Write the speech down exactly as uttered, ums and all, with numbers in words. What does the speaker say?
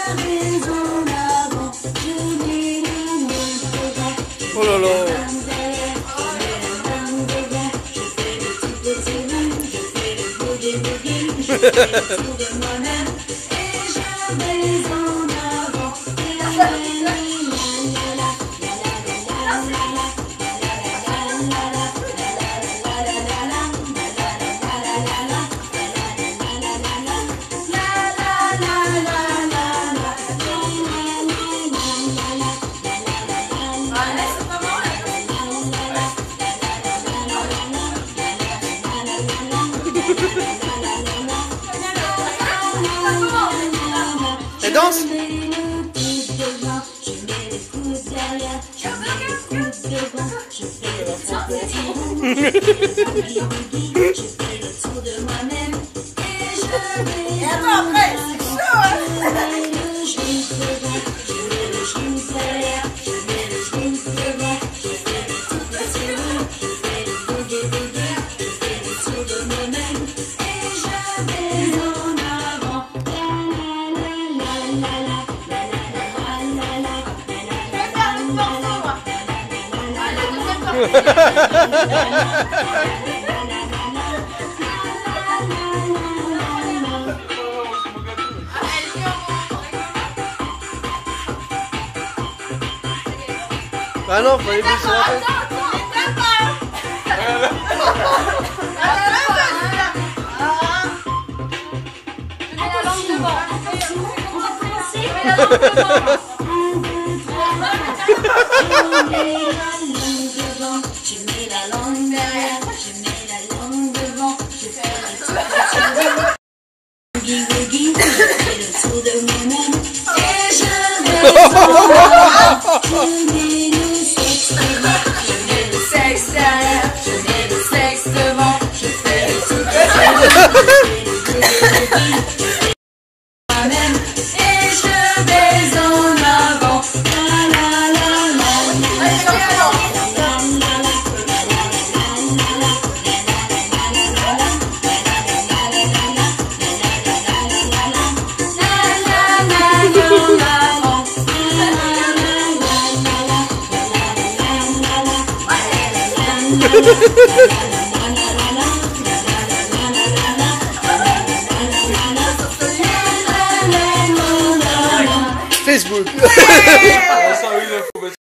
Oh là là. Elle danse. Et attends, après, c'est chaud, hein. Ah non, faut aller plus sur la tête. Je mets la langue derrière, je mets la langue devant, je fais le tour de moi-même et je vais en avant. Je mets le sexe devant, je mets le sexe derrière, je mets le sexe devant, je fais le tour de moi-même et je vais en avant. Facebook.